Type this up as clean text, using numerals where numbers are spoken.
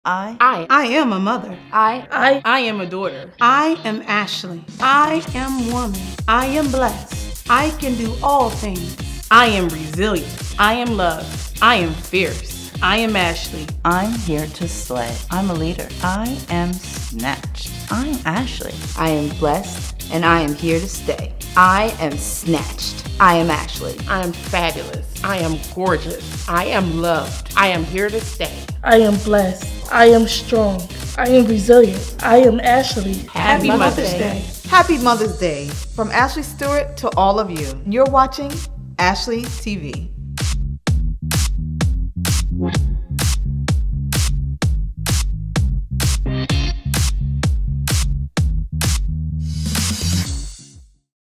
I am a mother. I am a daughter. I am Ashley. I am woman. I am blessed. I can do all things. I am resilient. I am loved. I am fierce. I am Ashley. I'm here to slay. I'm a leader. I am snatched. I'm Ashley. I am blessed, and I am here to stay. I am snatched. I am Ashley. I am fabulous. I am gorgeous. I am loved. I am here to stay. I am blessed. I am strong. I am resilient. I am Ashley. Happy Mother's Day. Happy Mother's Day from Ashley Stewart to all of you. You're watching Ashley TV.